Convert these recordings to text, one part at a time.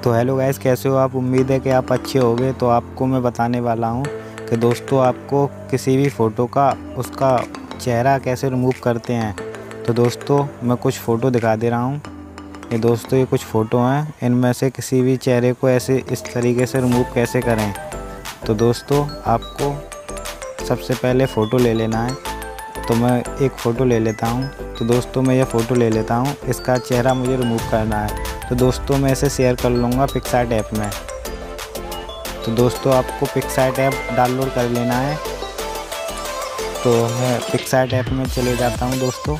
तो hello guys, कैसे हो आप। उम्मीद है कि आप अच्छे होंगे। तो आपको मैं बताने वाला हूं कि दोस्तों आपको किसी भी फ़ोटो का उसका चेहरा कैसे रिमूव करते हैं। तो दोस्तों मैं कुछ फ़ोटो दिखा दे रहा हूं। ये दोस्तों ये कुछ फ़ोटो हैं, इनमें से किसी भी चेहरे को ऐसे इस तरीके से रिमूव कैसे करें। तो दोस्तों आपको सबसे पहले फ़ोटो ले लेना है। तो मैं एक फ़ोटो ले लेता हूँ। तो दोस्तों मैं ये फ़ोटो ले लेता हूँ, इसका चेहरा मुझे रिमूव करना है। तो दोस्तों मैं इसे शेयर कर लूँगा पिक्सआर्ट ऐप में। तो दोस्तों आपको पिक्सआर्ट ऐप डाउनलोड कर लेना है। तो मैं पिक्सआर्ट ऐप में चले जाता हूँ दोस्तों।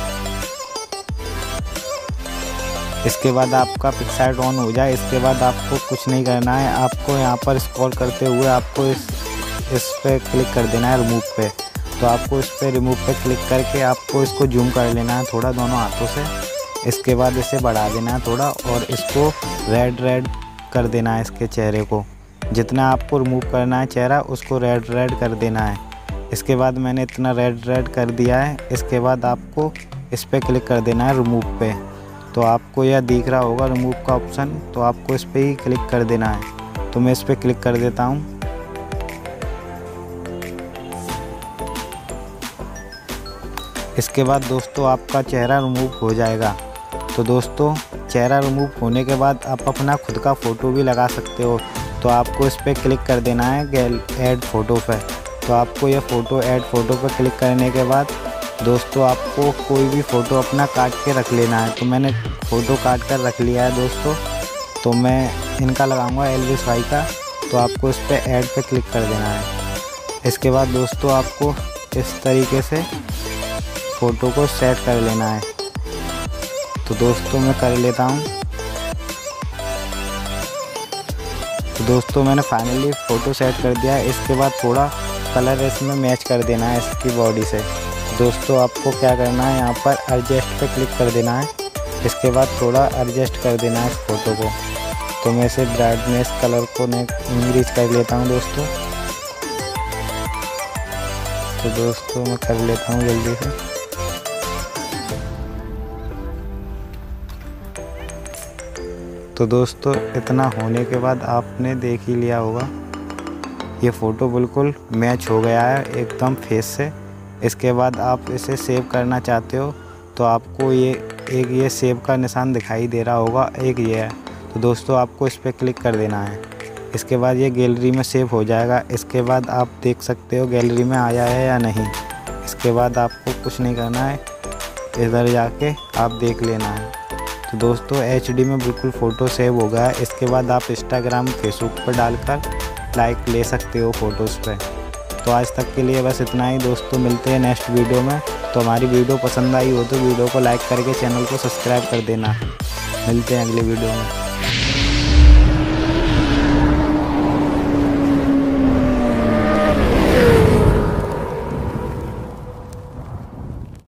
इसके बाद आपका पिक्सआर्ट ऑन हो जाए, इसके बाद आपको कुछ नहीं करना है। आपको यहाँ पर स्क्रॉल करते हुए आपको इस पे क्लिक कर देना है, रिमूव पे। तो आपको इस पे रिमूव पे क्लिक करके आपको इसको जूम कर लेना है थोड़ा दोनों हाथों से। इसके बाद इसे बढ़ा देना है थोड़ा और इसको रेड कर देना है। इसके चेहरे को जितना आपको रिमूव करना है चेहरा, उसको रेड कर देना है। इसके बाद मैंने इतना रेड कर दिया है। इसके बाद आपको इस पर क्लिक कर देना है, रिमूव पे। तो आपको यह दिख रहा होगा रिमूव का ऑप्शन, तो आपको इस पर ही क्लिक कर देना है। तो मैं इस पर क्लिक कर देता हूँ। इसके बाद दोस्तों आपका चेहरा रिमूव हो जाएगा। तो दोस्तों चेहरा रिमूव होने के बाद आप अपना खुद का फ़ोटो भी लगा सकते हो। तो आपको इस पर क्लिक कर देना है ऐड फ़ोटो पे। तो आपको यह फ़ोटो ऐड फ़ोटो पर क्लिक करने के बाद दोस्तों आपको कोई भी फ़ोटो अपना काट के रख लेना है। तो मैंने फ़ोटो काट कर रख लिया है दोस्तों। तो मैं इनका लगाऊंगा एल्विस भाई का। तो आपको इस पर ऐड पे क्लिक कर देना है। इसके बाद दोस्तों आपको इस तरीके से फ़ोटो को सेट कर लेना है। तो दोस्तों मैं कर लेता हूँ। तो दोस्तों मैंने फाइनली फ़ोटो सेट कर दिया है। इसके बाद थोड़ा कलर इसमें मैच कर देना है इसकी बॉडी से। दोस्तों आपको क्या करना है, यहाँ पर एडजस्ट पे क्लिक कर देना है। इसके बाद थोड़ा एडजस्ट कर देना है इस फ़ोटो को। तो मैं इसे ब्राइटनेस कलर को इंक्रीज कर लेता हूँ दोस्तों। तो दोस्तों मैं कर लेता हूँ जल्दी से। तो दोस्तों इतना होने के बाद आपने देख ही लिया होगा, ये फ़ोटो बिल्कुल मैच हो गया है एकदम फेस से। इसके बाद आप इसे सेव करना चाहते हो तो आपको ये सेव का निशान दिखाई दे रहा होगा, एक ये है। तो दोस्तों आपको इस पर क्लिक कर देना है। इसके बाद ये गैलरी में सेव हो जाएगा। इसके बाद आप देख सकते हो गैलरी में आया है या नहीं। इसके बाद आपको कुछ नहीं करना है, इधर जाके आप देख लेना है। तो दोस्तों HD में बिल्कुल फ़ोटो सेव हो गया है। इसके बाद आप इंस्टाग्राम फेसबुक पर डालकर लाइक ले सकते हो फ़ोटोज़ पे। तो आज तक के लिए बस इतना ही दोस्तों, मिलते हैं नेक्स्ट वीडियो में। तो हमारी वीडियो पसंद आई हो तो वीडियो को लाइक करके चैनल को सब्सक्राइब कर देना। मिलते हैं अगले वीडियो में।